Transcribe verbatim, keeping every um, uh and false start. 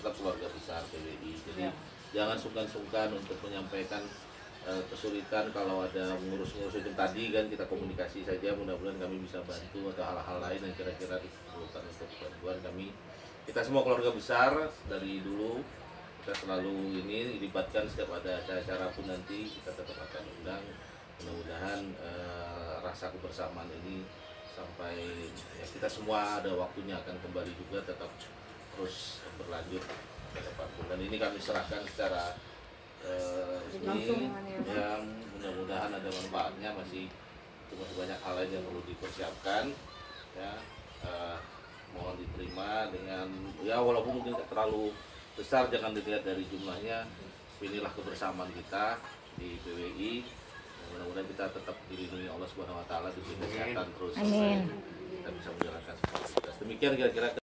tetap keluarga besar P W I. Jadi ya. Jangan sungkan-sungkan untuk menyampaikan uh, kesulitan kalau ada mengurus-ngurus itu tadi kan, kita komunikasi saja, mudah-mudahan kami bisa bantu atau hal-hal lain yang kira-kira diperlukan untuk bantuan kami. Kita semua keluarga besar dari dulu, kita selalu ini dilibatkan setiap ada acara-acara pun nanti kita tetap akan undang. Mudah-mudahan uh, rasa kebersamaan ini sampai ya, kita semua ada waktunya akan kembali juga tetap terus berlanjut ke depan. Dan ini kami serahkan secara uh, resmi yang mudah-mudahan ada manfaatnya. Masih masih banyak hal lain yang perlu dipersiapkan ya, uh, mohon diterima dengan ya walaupun mungkin terlalu besar, jangan dilihat dari jumlahnya. Inilah kebersamaan kita di P W I. Mudah-mudahan kita tetap dilindungi Allah Subhanahu wa taala, diberi kesehatan terus sampai kita bisa menjalankan seperti itu. Demikian kira-kira